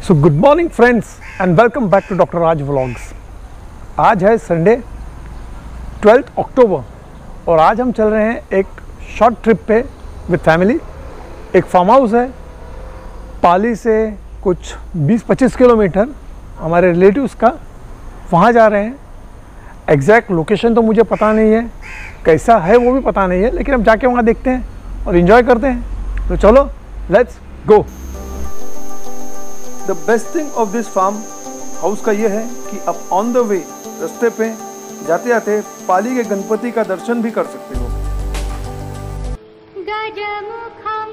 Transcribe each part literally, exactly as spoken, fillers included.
So good morning friends and welcome back to doctor Raj vlogs. आज है Sunday twelfth अक्टूबर और आज हम चल रहे हैं एक शॉर्ट ट्रिप पे विद फैमिली। एक फार्म हाउस है पाली से कुछ बीस पच्चीस किलोमीटर, हमारे रिलेटिव्स का, वहाँ जा रहे हैं। एग्जैक्ट लोकेशन तो मुझे पता नहीं है, कैसा है वो भी पता नहीं है, लेकिन अब जाके वहाँ देखते हैं और इन्जॉय करते हैं। तो चलो let's go. The best thing of this farm house का ये है कि आप ऑन द वे रास्ते पे जाते जाते पाली के गणपति का दर्शन भी कर सकते हो। गजमुखम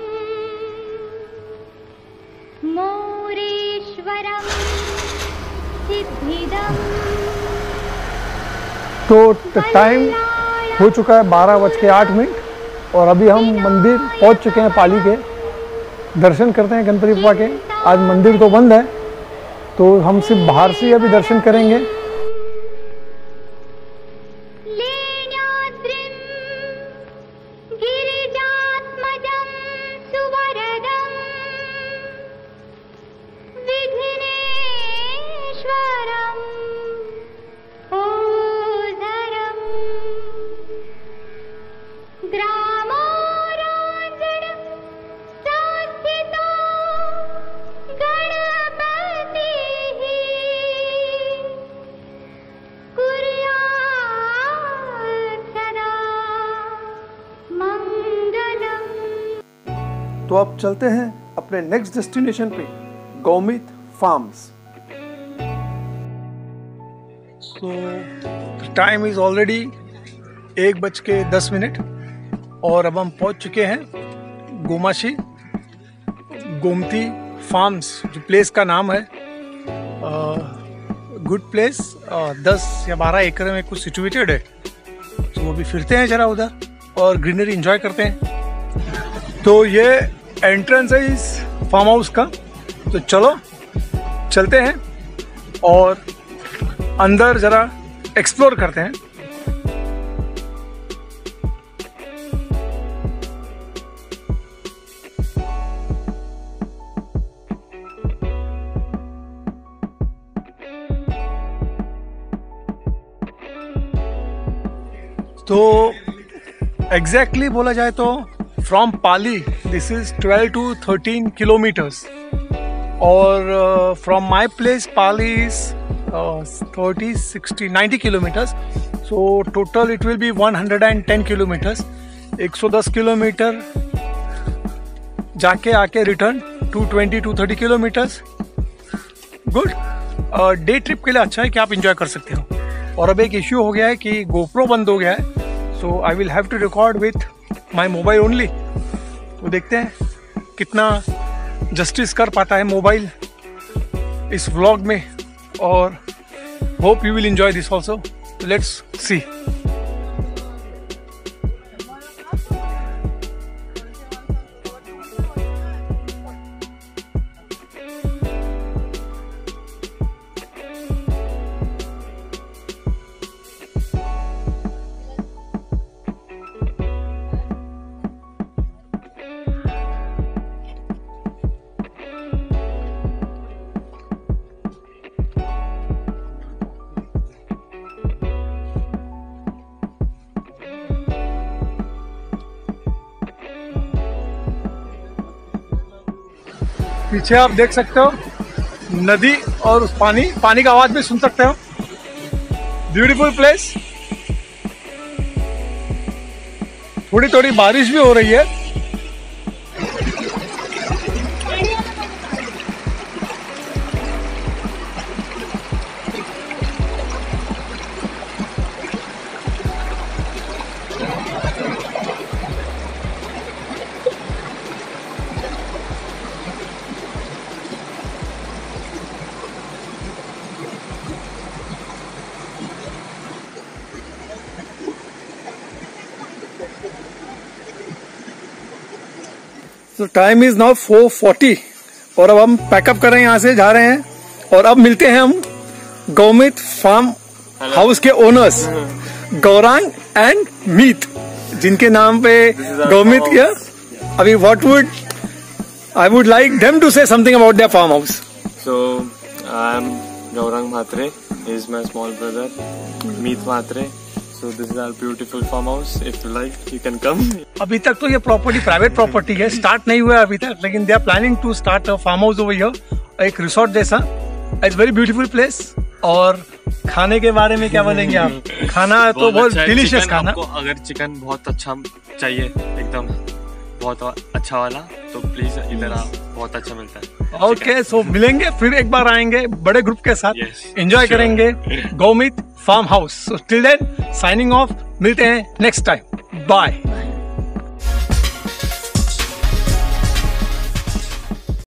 मोरेश्वरम सिद्धिदम। तो टाइम हो चुका है बारह बज के आठ मिनट और अभी हम मंदिर पहुंच चुके हैं। पाली के दर्शन करते हैं गणपति बाबा के। आज मंदिर तो बंद है तो हम सिर्फ बाहर से ही अभी दर्शन करेंगे। तो अब चलते हैं अपने नेक्स्ट डेस्टिनेशन पे, Gaumeet farms. So time is already एक बज के दस मिनट और अब हम पहुंच चुके हैं गौमाशी गोमती फार्म्स, जो प्लेस का नाम है। गुड प्लेस, दस या बारह एकड़ में कुछ सिचुएटेड है। तो अभी फिरते हैं जरा उधर और ग्रीनरी एंजॉय करते हैं। तो ये एंट्रेंस है इस फार्म हाउस का, तो चलो चलते हैं और अंदर जरा एक्सप्लोर करते हैं। तो एग्जैक्टली बोला जाए तो from Pali this is twelve to thirteen kilometres और from my place Pali is thirty sixty ninety kilometres. So total it will be one hundred ten kilometres. एक सौ दस किलोमीटर जाके आके return to twenty two thirty kilometres. Good day trip के लिए अच्छा है कि आप इंजॉय कर सकते हो। और अब एक इश्यू हो गया है कि गोप्रो बंद हो गया है, so I will have to record with my mobile only. तो देखते हैं कितना जस्टिस कर पाता है मोबाइल इस व्लॉग में, और hope you will enjoy this also. Let's see. पीछे आप देख सकते हो नदी और उस पानी पानी का आवाज भी सुन सकते हो। Beautiful place. थोड़ी थोड़ी बारिश भी हो रही है। तो time is now four forty और अब हम पैकअप कर रहे हैं, यहाँ से जा रहे हैं और अब मिलते हैं हम गौमीत फार्म हाउस के ओनर्स गौरांग एंड मीत, जिनके नाम पे गौमीत किया। अभी what would I would like them to say something about their farmhouse. So I'm Gaurang Mhatre. He is my small brother. Meet Mhatre. So this is our beautiful farm house. If you like, you can come. अभी तक तो ये property private property है, start नहीं हुआ है अभी तक, लेकिन they are planning to start a farm house over here, एक रिसोर्ट जैसा. It's very beautiful place. और खाने के बारे में क्या बोलेंगे आप? खाना तो बहुत डिलीशियस खाना. अगर चिकन बहुत अच्छा चाहिए, एकदम बहुत अच्छा वाला, तो प्लीज इधर आओ, बहुत अच्छा मिलता है. ओके, सो मिलेंगे फिर एक बार, आएंगे बड़े ग्रुप के साथ, एंजॉय करेंगे Gaumeet farm house. So till then signing off, मिलते हैं नेक्स्ट टाइम. बाय.